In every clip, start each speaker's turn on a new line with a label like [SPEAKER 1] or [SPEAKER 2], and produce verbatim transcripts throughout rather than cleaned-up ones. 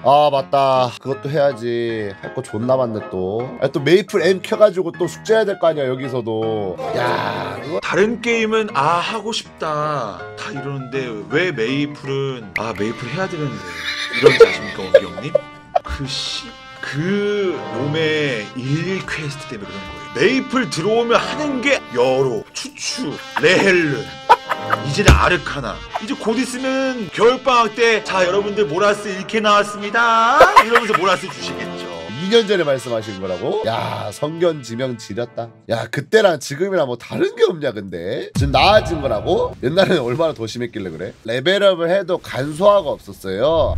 [SPEAKER 1] 아 맞다, 그것도 해야지. 할 거 존나 많네 또. 아, 또 메이플 M 켜가지고 또 숙제해야 될 거 아니야 여기서도. 야 이거
[SPEAKER 2] 다른 게임은 아 하고 싶다 다 이러는데 왜 메이플은 아 메이플 해야 되는데 이런지 아십니까 원기 형님? 그씨 그 놈의 일일 퀘스트 때문에 그런 거예요. 메이플 들어오면 하는 게 여로, 추추, 레헬르, 이제는 아르카나. 이제 곧 있으면 겨울방학 때 자 여러분들 모라스 일 회 나왔습니다 이러면서 모라스 주시겠죠.
[SPEAKER 1] 이 년 전에 말씀하신 거라고? 야 성견 지명 지렸다. 야 그때랑 지금이랑 뭐 다른 게 없냐 근데. 지금 나아진 거라고? 옛날에는 얼마나 더 심했길래 그래? 레벨업을 해도 간소화가 없었어요.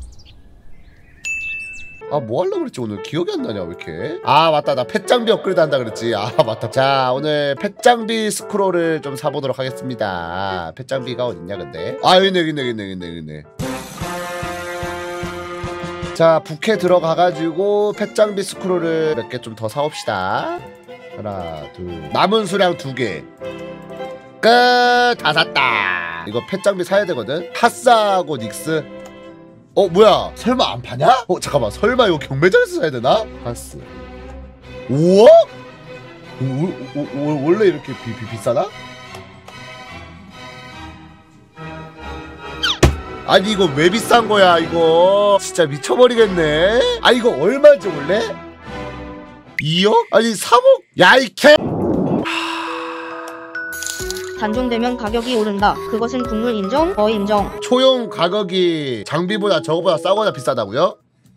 [SPEAKER 1] 아 뭐 하려고 그랬지 오늘 기억이 안 나냐 왜 이렇게. 아 맞다, 나 펫장비 업그레이드 한다 그랬지. 아 맞다. 자 오늘 펫장비 스크롤을 좀 사보도록 하겠습니다. 펫장비가 어딨냐 근데. 아 여기네 여기네 여기네 여기네 여기네. 자 부캐 들어가가지고 펫장비 스크롤을 몇 개 좀 더 사옵시다. 하나 둘, 남은 수량 두 개 끝. 다 샀다. 이거 펫장비 사야 되거든. 하사하고 닉스. 어 뭐야 설마 안 파냐? 어 잠깐만 설마 이거 경매장에서 사야 되나? 하스. 우와? 오, 오, 오, 원래 이렇게 비, 비, 비싸나? 아니 이거 왜 비싼 거야 이거. 진짜 미쳐버리겠네. 아 이거 얼마지 원래? 이억? 아니 삼억? 야 이 개.
[SPEAKER 3] 단종되면 가격이 오른다. 그것은 국물 인정? 어 인정.
[SPEAKER 1] 초용 가격이 장비보다 저거보다 싸거나 비싸다고요?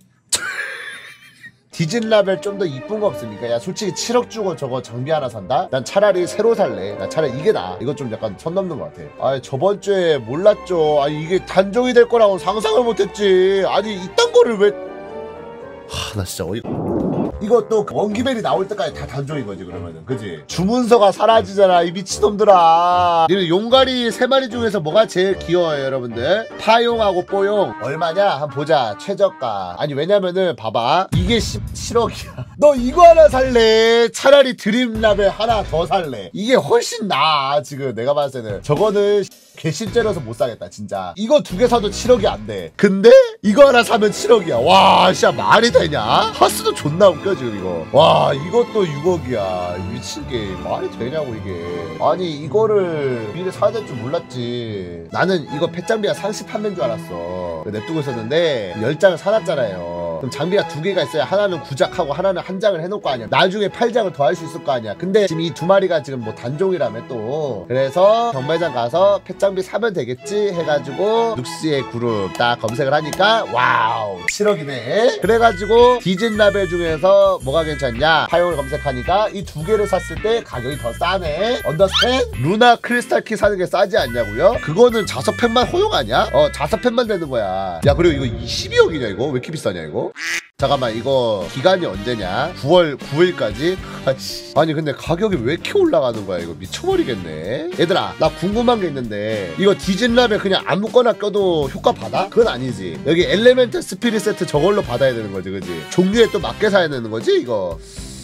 [SPEAKER 1] 디진 라벨 좀 더 이쁜 거 없습니까? 야 솔직히 칠억 주고 저거 장비 하나 산다? 난 차라리 새로 살래. 난 차라리 이게 나아. 이거 좀 약간 선 넘는 것 같아. 아 저번 주에 몰랐죠. 아니 이게 단종이 될 거라고 상상을 못했지. 아니 이딴 거를 왜. 하 나 진짜 어이가. 이것도 원기벨이 나올 때까지 다 단종인 거지 그러면은. 그지? 주문서가 사라지잖아 이 미친놈들아. 니는 용가리 세 마리 중에서 뭐가 제일 귀여워요 여러분들? 파용하고 뽀용 얼마냐? 한번 보자. 최저가. 아니 왜냐면은 봐봐 이게 십칠억이야 너 이거 하나 살래? 차라리 드림라벨 하나 더 살래. 이게 훨씬 나아. 지금 내가 봤을 때는 저거는 개심째라서 못 사겠다 진짜. 이거 두 개 사도 칠억이 안 돼. 근데 이거 하나 사면 칠억이야. 와 진짜 말이 되냐? 하스도 존나 웃겨 지금 이거. 와 이것도 육억이야. 미친 게 말이 되냐고 이게. 아니 이거를 미리 사야 될 줄 몰랐지. 나는 이거 펫장비가 상시 판매인 줄 알았어. 냅두고 있었는데 열 장을 사놨잖아요. 그럼 장비가 두 개가 있어야 하나는 구작하고 하나는 한 장을 해놓을 거 아니야. 나중에 팔 장을 더 할 수 있을 거 아니야. 근데 지금 이 두 마리가 지금 뭐 단종이라며 또. 그래서 경매장 가서 펫장비 사면 되겠지 해가지고 룩시의 그룹 딱 검색을 하니까 와우 칠억이네. 그래가지고 디진 라벨 중에서 뭐가 괜찮냐 파용을 검색하니까 이 두 개를 샀을 때 가격이 더 싸네. 언더스탠? 루나 크리스탈키 사는 게 싸지 않냐고요? 그거는 자석펜만 허용 아니야? 어 자석펜만 되는 거야. 야 그리고 이거 이십이억이냐 이거? 왜 이렇게 비싸냐 이거? 잠깐만 이거 기간이 언제냐? 구월 구일까지? 아씨. 아니 근데 가격이 왜 이렇게 올라가는 거야 이거. 미쳐버리겠네. 얘들아 나 궁금한 게 있는데 이거 디진라벨 그냥 아무거나 껴도 효과 받아? 그건 아니지. 여기 엘레멘트 스피릿 세트 저걸로 받아야 되는 거지 그지? 종류에 또 맞게 사야 되는 거지 이거.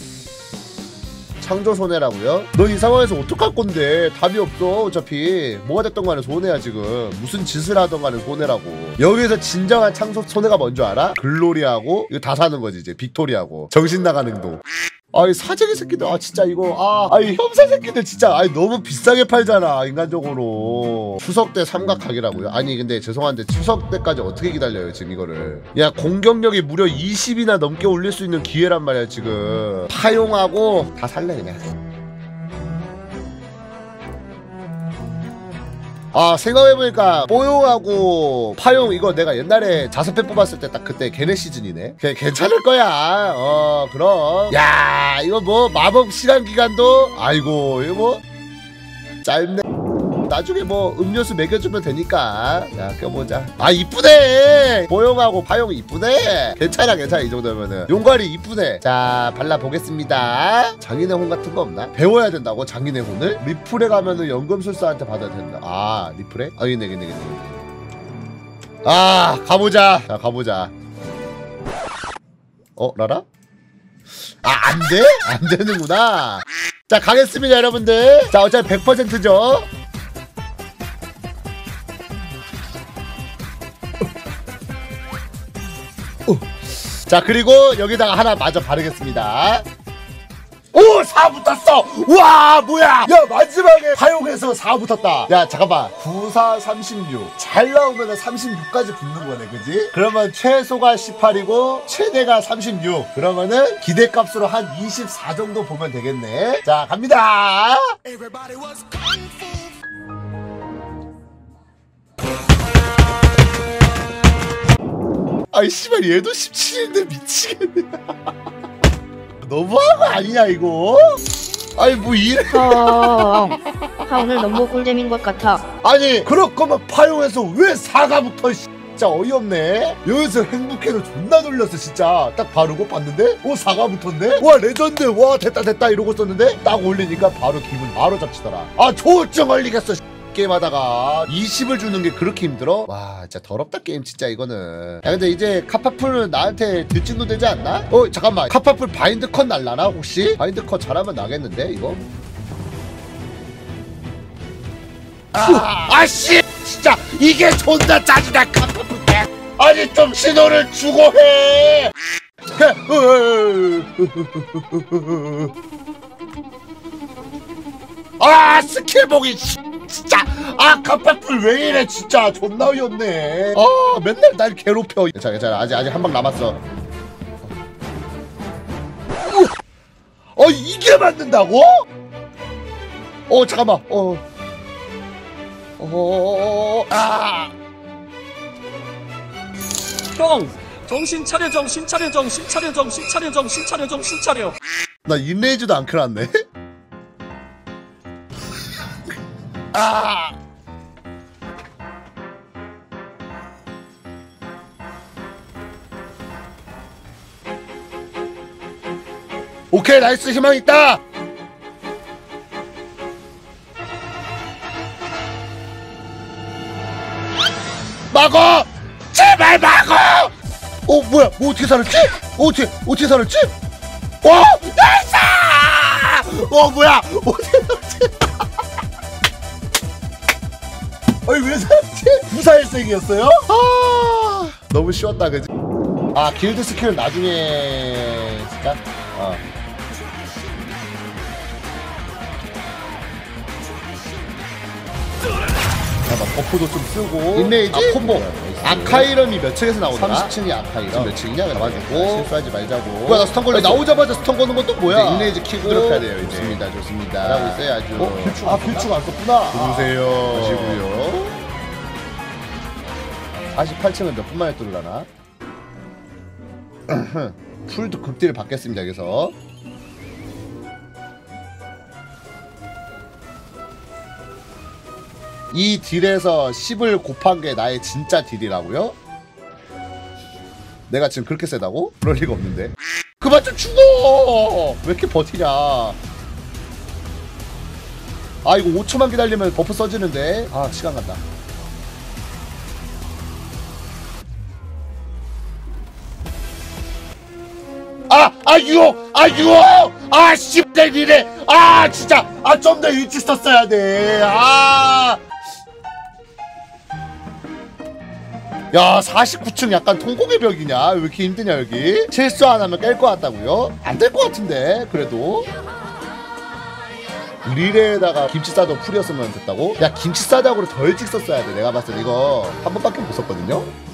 [SPEAKER 1] 창조 손해라고요? 넌 이 상황에서 어떡할 건데? 답이 없어. 어차피 뭐가 됐던 간에 손해야 지금. 무슨 짓을 하던 간에 손해라고. 여기서 진정한 창조 손해가 뭔지 알아? 글로리하고 이거 다 사는 거지 이제. 빅토리하고 정신 나가는 행동. 아이 사재기 새끼들 아 진짜 이거 아 아이 혐사 새끼들 진짜 아이 너무 비싸게 팔잖아 인간적으로. 추석 때 삼각하기라고요? 아니 근데 죄송한데 추석 때까지 어떻게 기다려요 지금 이거를. 야 공격력이 무려 이십이나 넘게 올릴 수 있는 기회란 말이야 지금. 파용하고 다 살래 그냥. 아 생각해보니까 뽀용하고 파용 이거 내가 옛날에 자석펜 뽑았을 때 딱 그때 걔네 시즌이네. 걔 괜찮을 거야. 어 그럼. 야 이거 뭐 마법 시간 기간도 아이고 이거 뭐 짧네. 나중에 뭐 음료수 먹여주면 되니까. 자 껴보자. 아 이쁘네. 뽀용하고 파용 이쁘네. 괜찮아 괜찮아 이 정도면은. 용가리 이쁘네. 자 발라보겠습니다. 장인의 혼 같은 거 없나? 배워야 된다고 장인의 혼을? 리플에 가면은 연금술사한테 받아야 된다. 아 리플에? 아 이네 이네 이네. 아 가보자. 자 가보자. 어 라라? 아 안돼? 안 되는구나. 자 가겠습니다 여러분들. 자 어차피 백 퍼센트죠. 자 그리고 여기다가 하나 마저 바르겠습니다. 오! 사 붙었어! 와 뭐야! 야 마지막에 사용해서 사 붙었다. 야 잠깐만 구, 사, 삼십육 잘 나오면 삼십육까지 붙는 거네 그지? 그러면 최소가 십팔이고 최대가 삼십육. 그러면은 기대값으로 한 이십사 정도 보면 되겠네. 자 갑니다. 아이 씨발 얘도 십칠인데 미치겠네. 너무한 거 아니냐 이거? 아니 뭐 이래?
[SPEAKER 3] 아, 아 오늘 너무 꿀잼인 것 같아.
[SPEAKER 1] 아니 그럴 거면 파용해서 왜 사가 붙어? 진짜 어이없네. 여기서 행복해로 존나 놀렸어 진짜. 딱 바르고 봤는데 오 사가 붙었네. 와 레전드. 와 됐다 됐다 이러고 썼는데 딱 올리니까 바로 기분 바로 잡치더라. 아 조울증 걸리겠어. 게임하다가 이십을 주는 게 그렇게 힘들어? 와 진짜 더럽다 게임 진짜 이거는. 야 근데 이제 카파풀은 나한테 들진도 되지 않나? 어 잠깐만 카파풀 바인드 컷 날라나 혹시? 바인드 컷 잘하면 나겠는데 이거? 아, 아씨 진짜 이게 존나 짜증나 카파풀 개. 아니 좀 신호를 주고 해. 아 스킬 보기 진짜. 아 카파풀 왜 이래 진짜 존나 어이없네. 아 맨날 날 괴롭혀. 괜찮아 괜찮아 아직 아직 한 방 남았어. 어 이게 맞는다고? 어 잠깐만 어 어, 아.
[SPEAKER 4] 형! 정신 차려 정신 차려 정신 차려 정신 차려 정신 차려 정신 차려.
[SPEAKER 1] 나 인레이즈도 안 클났네. 아. 오케이 나이스 희망 있다. 막어 제발 막어. 어 뭐야 뭐 어떻게 살았지? 어, 어떻게 어떻게 살았지? 와 나이스. 어 뭐야 어떻게 살았지? 아니 왜 살았지? 무사일생이었어요? 아 너무 쉬웠다 그지? 아 길드 스킬은 나중에 쓸까? 어. 잠깐만 버프도 좀 쓰고 인레이지? 아 콤보 아카이럼이 몇 층에서 나오더라? 삼십 층이 아카이럼 몇 층이냐? 잡아주고 실수하지 말자고. 뭐야 나 스턴 걸려. 나오자마자 스턴 거는 것도 뭐야? 인레이지 키고 그렇게 해야 돼요 이제. 좋습니다 좋습니다 잘하고 있어요 아주. 어? 길축 아 길축 안 썼구나. 보세요 보시고요. 사십팔 층은 몇 분 만에 뚫으려나? 풀도 극딜을 받겠습니다 여기서. 이 딜에서 십을 곱한 게 나의 진짜 딜이라고요? 내가 지금 그렇게 세다고? 그럴 리가 없는데. 그만 좀 죽어! 왜 이렇게 버티냐? 아 이거 오 초만 기다리면 버프 써지는데. 아 시간 간다. 아! 아 유혹! 아 유혹! 아 씨발 이래! 아 진짜! 아 좀 더 일찍 썼어야 돼. 아! 야 사십구 층 약간 통곡의 벽이냐? 왜 이렇게 힘드냐 여기? 실수 안 하면 깰 것 같다고요? 안 될 것 같은데 그래도? 리레에다가 김치 싸도 풀이었으면 됐다고? 야 김치 싸다고를 더 일찍 썼어야 돼. 내가 봤을 때 이거 한 번밖에 못 썼거든요?